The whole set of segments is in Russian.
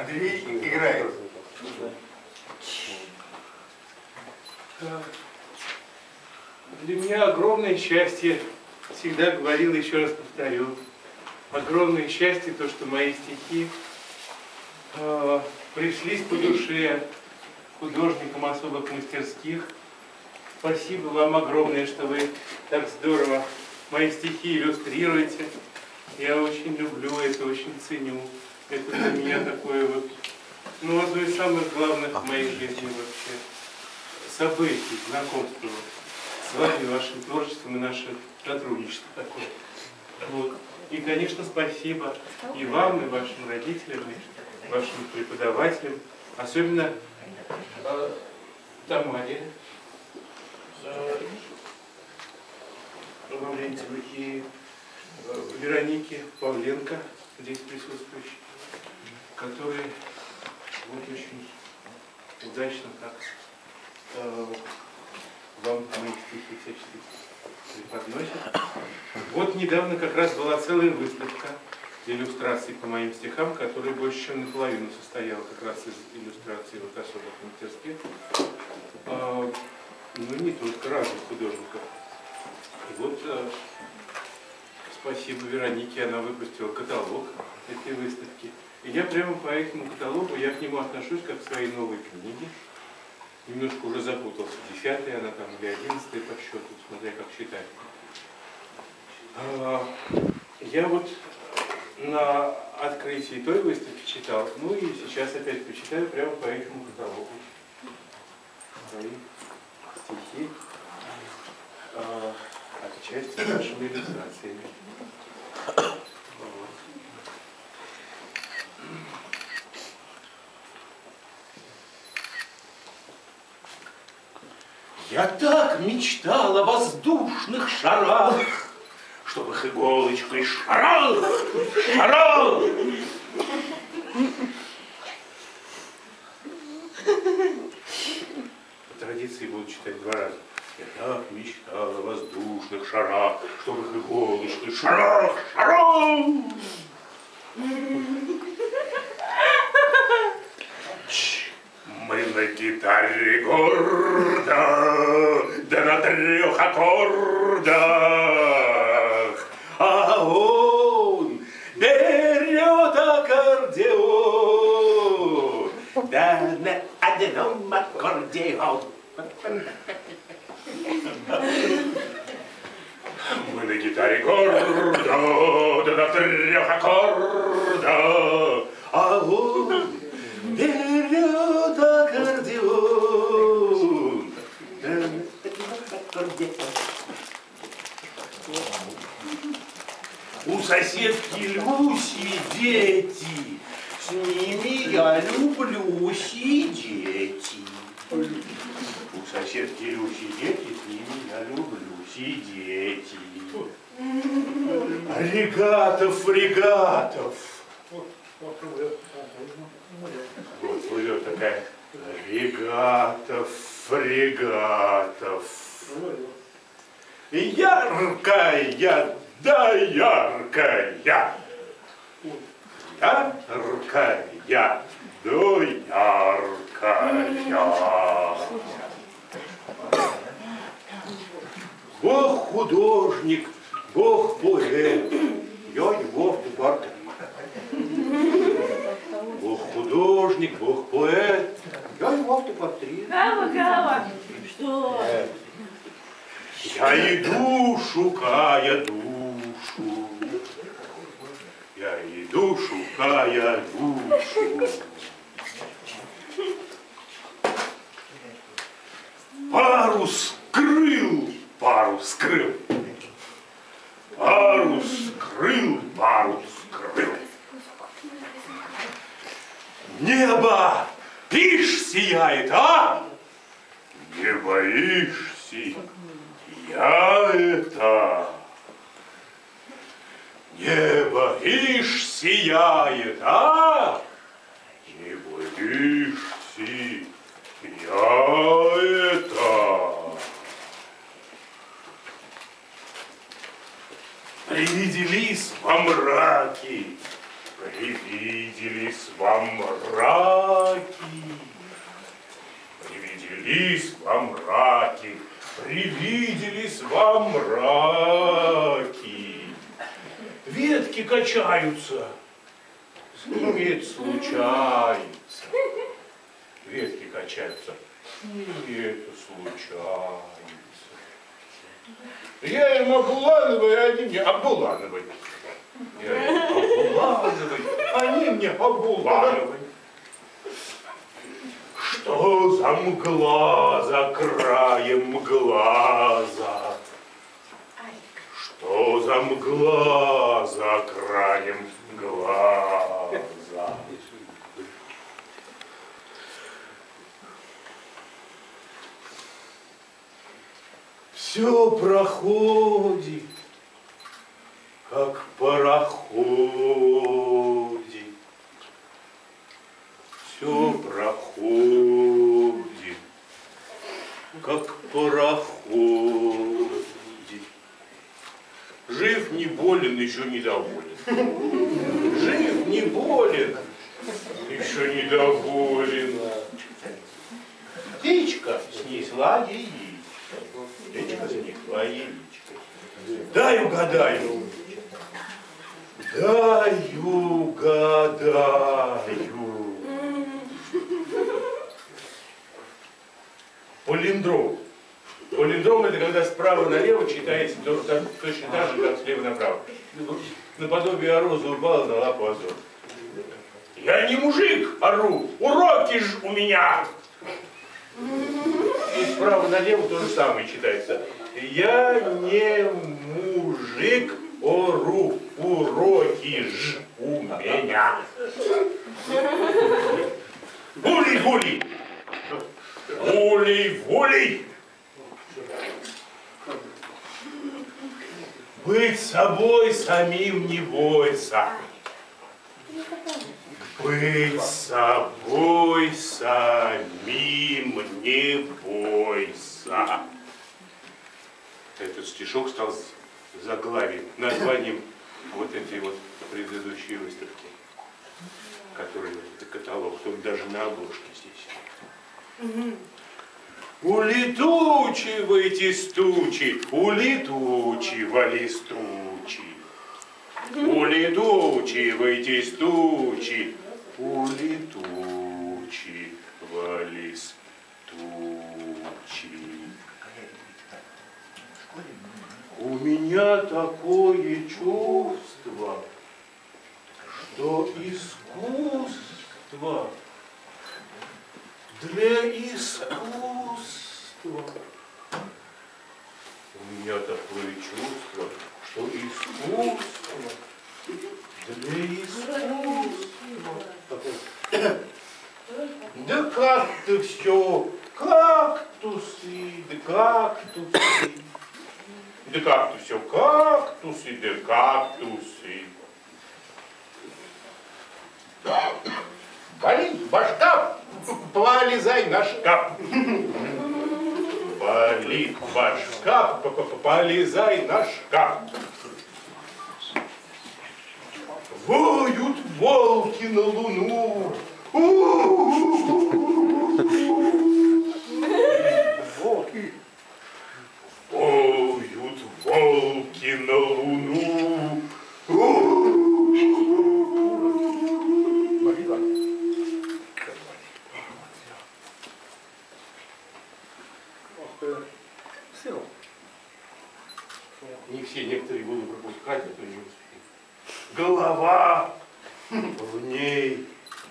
Андрей играет. Для меня огромное счастье, всегда говорил, еще раз повторю, огромное счастье то, что мои стихи пришлись по душе художникам особых мастерских. Спасибо вам огромное, что вы так здорово мои стихи иллюстрируете. Я очень люблю это, очень ценю. Это для меня такое вот, ну, одно из самых главных в моей жизни вообще событий, знакомства с вами, вашим творчеством и наше сотрудничество такое. Вот. И, конечно, спасибо и вам, и вашим родителям, и вашим преподавателям, особенно Тамаре Лаврентьевой и Веронике Павленко, здесь присутствующей, которые вот очень удачно так вам мои стихи всячески преподносят. Вот недавно как раз была целая выставка иллюстраций по моим стихам, которая больше чем наполовину состояла как раз из иллюстраций вот особых мастерских. Ну, не только разных художников. И вот спасибо Веронике, она выпустила каталог этой выставки. И я прямо по этому каталогу, я к нему отношусь как к своей новой книге. Немножко уже запутался, 10-я она там или 11-я по счету, смотря как считать. Я вот на открытии той выставки читал, ну и сейчас опять почитаю прямо по этому каталогу свои стихи, отчасти нашими иллюстрациями. Я так мечтал о воздушных шарах, чтобы их иголочкой шарах. По традиции буду читать 2 раза. Я так мечтал о воздушных шарах, чтобы их иголочкой шарах. Мы на гитаре гордо, да на 3 аккордах, а он берет аккордеон, да на 1 аккордеон. Мы на гитаре гордо, да на 3 аккордах, а он берет аккордеон. У соседки Люси дети, с ними я люблю сидеть. У соседки Люси дети, с ними я люблю сидеть. Регатов. Вот плывет такая Регатов. Яркая, да яркая. Яркая, да яркая. Бог художник, Бог поэт, я его в портрет. Бог художник, Бог поэт, я его в портрет. Гава, что? Я иду, шукая душу. Я иду, шукая душу. Парус крыл, парус крыл. Парус крыл, парус крыл. Небо, ишь, сияет, а? Не боишься, я это. Небо, ишь, сияет, а? Не боишься, я это. Привиделись во мраке, Привиделись вам раки, привиделись вам раки, привиделись вам раки. Ветки качаются, с ними это случается. Ветки качаются, с ними это случается. Я им Абулановой, они мне Абулановой. Я им Абулановой, они мне Абулановой. Что за мгла за краем глаза? Что за мгла за краем глаза? Все проходит, как пароходик. Все проходит, как пароходик. Жив не болен, еще недоволен. Жив не болен, еще недоволен. Птичка снесла яичко. Птичка снесла яичко. Дай угадаю. Дай угадаю. Палиндром. Палиндром — это когда справа налево читается точно так же, как слева направо. Наподобие ороза упала на лапу Азор. Я не мужик, ору, уроки ж у меня. И справа налево то же самое читается. Я не мужик, ору, уроки ж у меня. Гули-гули. Гули-гули. Быть собой самим не бойся. Быть собой самим не бойся. Этот стишок стал заглавием, названием вот этой вот предыдущей выставки, который это каталог, тут даже на обложке здесь. Улетучивайтесь тучи, улетучивались тучи. Улетучивайтесь тучи, улетучивались тучи. У меня такое чувство, что искусство для искусства. У меня такое чувство, что искусство для искусства. Да как-то все, кактусы, да кактусы. Да как-то все, кактусы, да кактусы. Болит башка, полезай на шкаф. Болит башка, полезай на шкаф. Воют волки на луну. Волки. Воют волки на луну. Не все, некоторые буду пропускать, а то не успею. Голова, в ней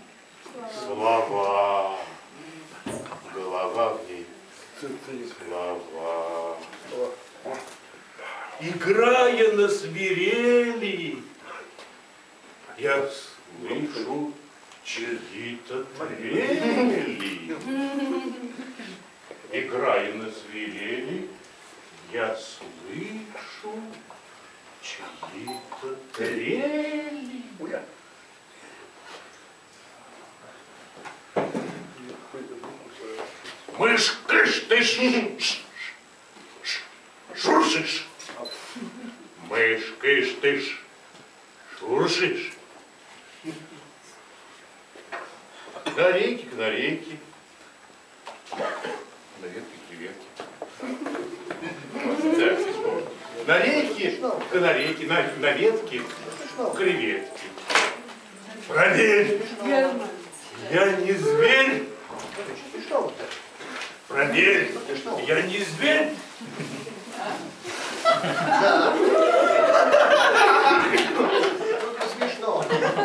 слова. Голова в ней слова. Играя на свирели, я слышу чьи-то трели. Играя на свирели, я слышу чьи-то трели. Мышь-кыш-тыш, шуршишь. Мышь-кыш-тыш, шуршишь. Канарейки, канарейки. Наветки, креветки. Так, вспомнил. Нарейки, канарейки, наветки, креветки. Проверь! Я не зверь! Проверь! Я не зверь! Да. Смешно.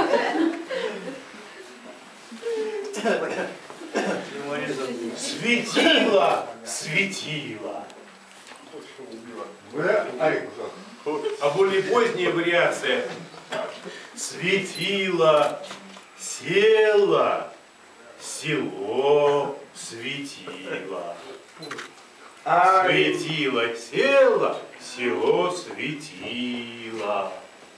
Светило! Светило! А более поздняя вариация. Светило, село, село светило. Светило, село, село светило.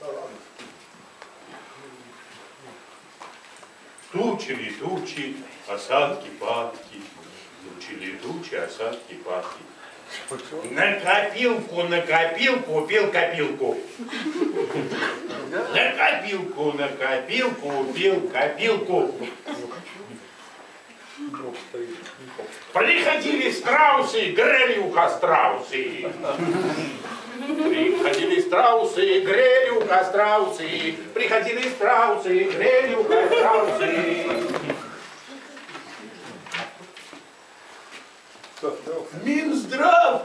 Тучи, летучи, осадки, падки. Тучи, летучи, осадки, падки. На копилку, пил копилку. На копилку, пил копилку. Приходили страусы, грели уха страусы. Приходили страусы, грели уха страусы. Приходили страусы, грели уха страусы. Минздрав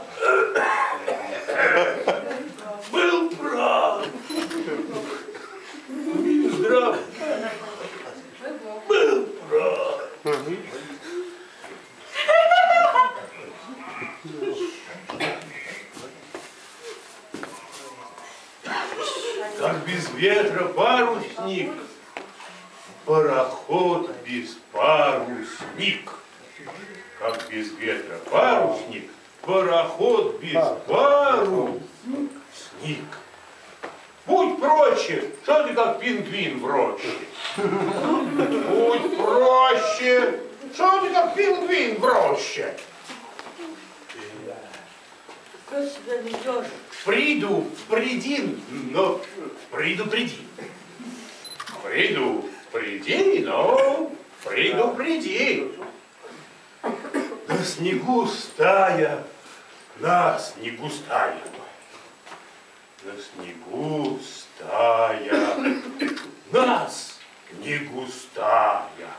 был прав. Минздрав был прав. Как без ветра парусник, пароход без парусник. Как без ветра парусник, пароход без парусник. Будь проще, что ты как пингвин в роще. Будь проще, что ты как пингвин в роще. Что себя ведешь? Приду, приди, но предупреди. Приду, приди, но предупреди. На снегу стая, на снегу стая. На снегу стая, на снегу стая.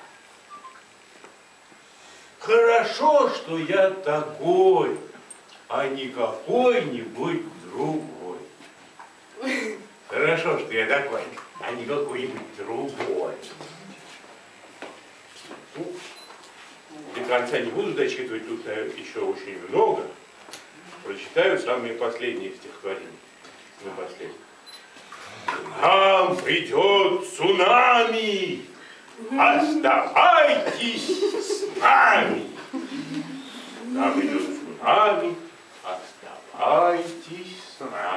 Хорошо, что я такой, а не какой-нибудь другой. Хорошо, что я такой, а не какой-нибудь другой. Ну, до конца не буду дочитывать, тут еще очень много. Прочитаю самые последние стихотворения. Ну, последние. Нам придет цунами, оставайтесь с нами. Нам придет цунами, оставайтесь с нами.